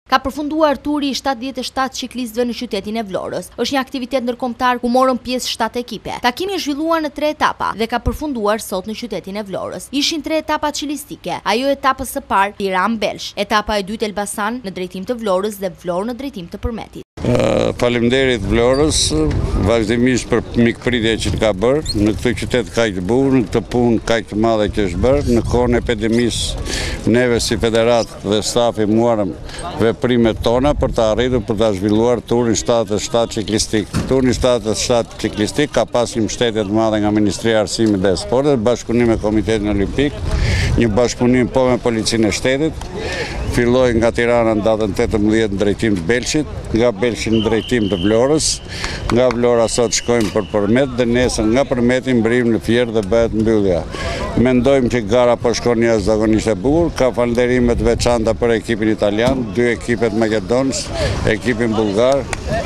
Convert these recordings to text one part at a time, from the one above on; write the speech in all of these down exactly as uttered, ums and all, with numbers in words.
Ka përfunduar turi i shtatëdhjetë e shtatë ciklistëve në qytetin e Vlorës. Është një aktivitet ndërkombëtar ku morën pjesë shtatë ekipe. Takimi është zhvilluar në tre etapa dhe ka përfunduar sot në qytetin e Vlorës. Ishin tre etapa cilistike. Ajo etapës së parë Tiranë-Belsh, etapa e dytë Elbasan në drejtim të Vlorës dhe Vlorë në drejtim të Përmetit. Uh, Faleminderit Vlorës, vazhdimisht për mikpritje që ka bërë, në këtë qytet kaq të bukur, në këtë punë kaq të madhe që është bërë, në kohën e pandemisë neve si federat dhe stafi muarëm veprimet tona për të arritur për të zhvilluar turin shtatëdhjetë e shtatë ciklistik. Turin shtatëdhjetë e shtatë ciklistik ka pasur një mbështetje të madhe nga Ministria e Arsimit dhe Sportit, bashkëpunim me Komitetin Olimpik, një bashkëpunim po me Policinë e Shtetit. Filloi nga Tirana në datën tetëmbëdhjetë në drejtim të Belshit, nga Belshi në drejtim të Vlorës, nga Vlora sot shkojmë për Përmet dhe nesër nga Përmeti mbrim në Fier dhe bëhet mbyllja. Mendojmë që gara po shkon jashtëzakonisht e bukur, ka falënderime të veçanta për ekipin italian, dy ekipet makedonës, ekipin bullgar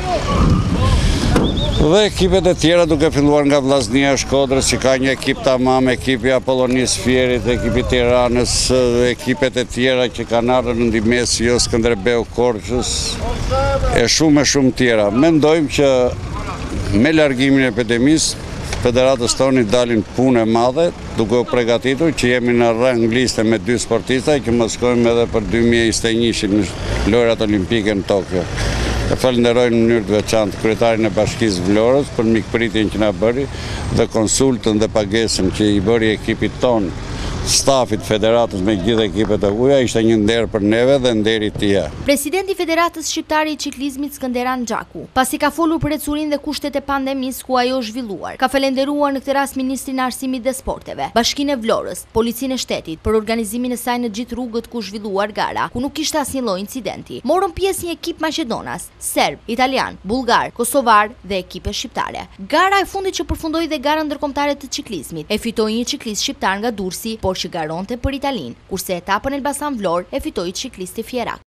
dhe ekipet e tjera, duke filluar nga Vllaznia e Shkodrës që ka një ekip tamam, ekipi Apollonis Fierit, ekipi Tiranës, ekipet e tjera që kanë ardhur në ndihmës, jo Skënderbeu Korçës e shumë e shumë tjera. Mendojmë që me largimin e pandemisë federatës tonë dalin punë e madhe, duke u përgatitur që jemi në rang liste me dy sportista që më shkojmë edhe për dy mijë e njëzet e një në lojrat olimpike në Tokyo. E falenderoj në mënyrë të veçantë kryetarin e Bashkisë Vlorës për mikpritjen që na bëri dhe konsultën dhe pagesën që i bëri ekipit tonë, stafit federatës me gjithë ekipet e huaja, ishte një nder për neve dhe nderi tija. Presidenti i Federatës Shqiptare i Ciklizmit Skënderan Xhaku, pasi ka folur për ecurinë dhe kushtet e pandemisë ku ajo është zhvilluar, ka falenderuar në këtë rast Ministrin e Arsimit dhe Sporteve, Bashkinë e Vlorës, Policinë e Shtetit për organizimin e saj në gjithë rrugët ku zhvilluar gara, ku nuk kishte asnjë lloj incidenti. Morën pjesë një ekip maqedonas, serb, italian, bullgar, kosovar dhe ekipe shqiptare. Gara e fundit që përfundoi dhe gara ndërkombëtare të ciklizmit e fitoi një ciklist shqiptar nga Durrësi, por që garonte për Italinë, kurse etapën Elbasan Vlorë e fitoi ciklisti Fierak.